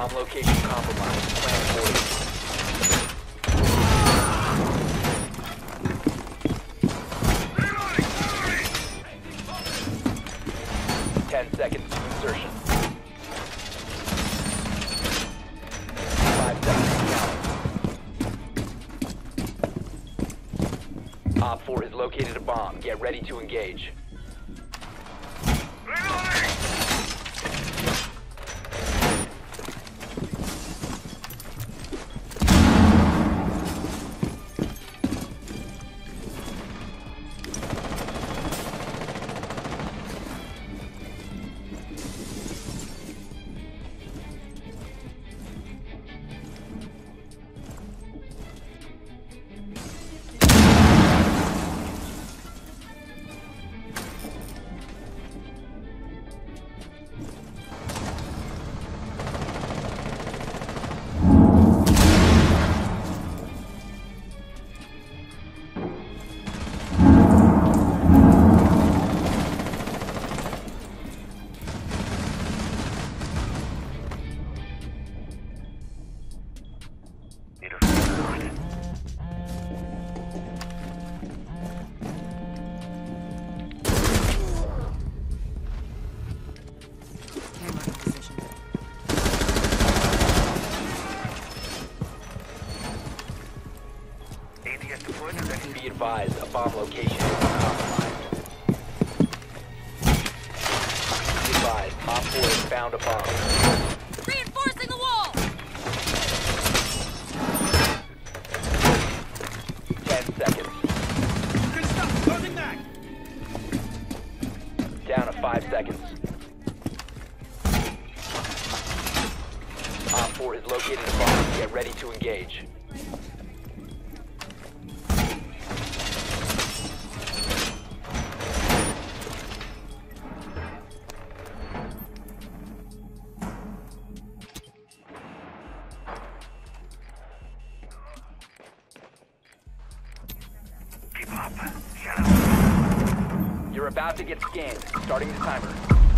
Bomb location compromised. Plan accordingly. 10 seconds to insertion. 5 seconds count. Op 4 has located a bomb. Get ready to engage. Be advised, a bomb location is compromised. Be advised, Op 4 has found a bomb. Reinforcing the wall! 10 seconds. Good stuff. Closing back. Down to 5 seconds. Op 4 has located a bomb. Get ready to engage. You're about to get scanned. Starting the timer.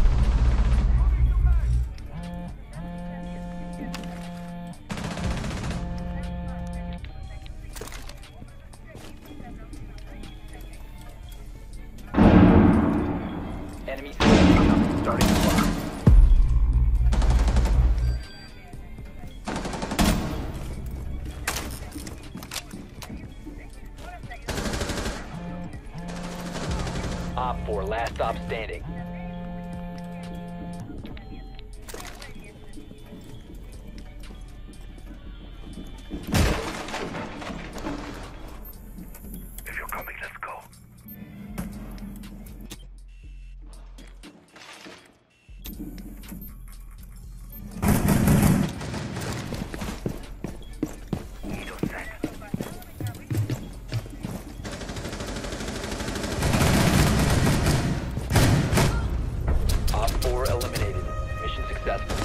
Enemy scanning. Starting the clock. Op 4, last stop standing. If you're coming, let's go. Op 4 eliminated. Mission successful.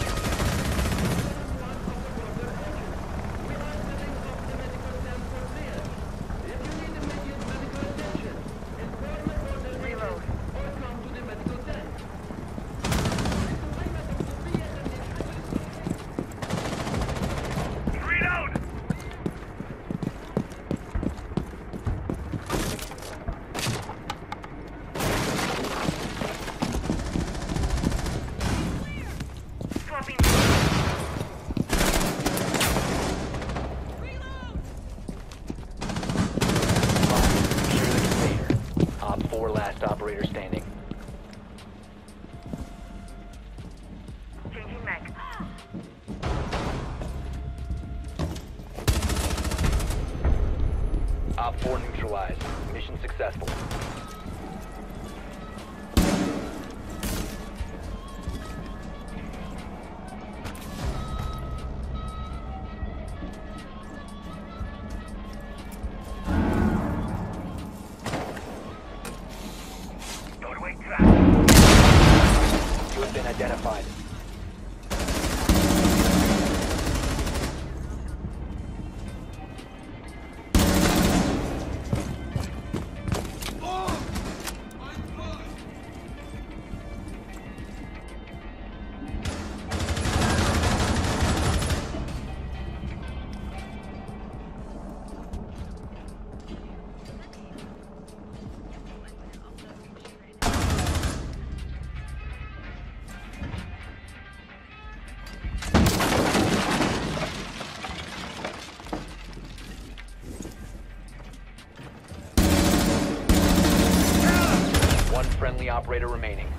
Op 4, last operator standing. Changing mag. Op 4 neutralized. Mission successful. Doorway trapped. You have been identified. Oh! remaining.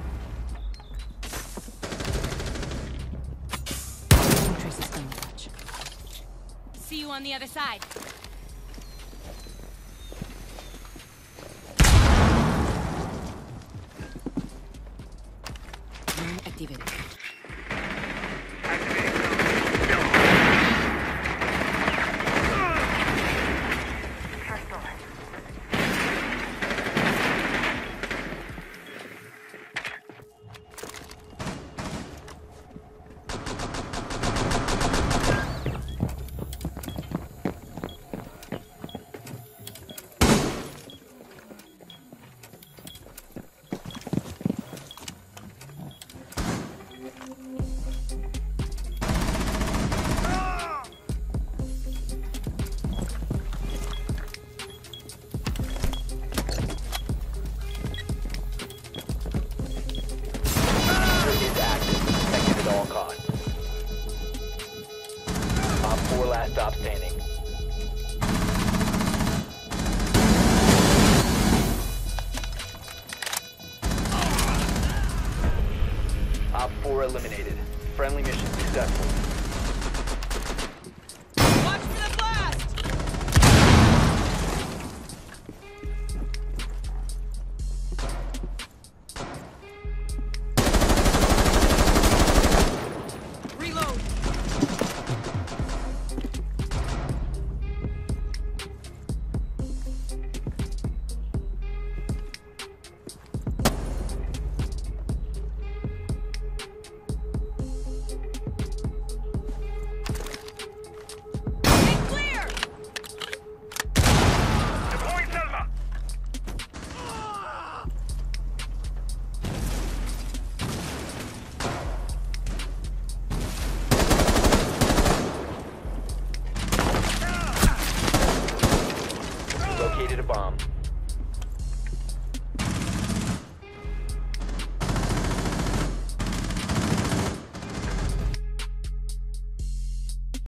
See you on the other side. Activated. Last stop standing. Op 4 eliminated. Friendly mission successful.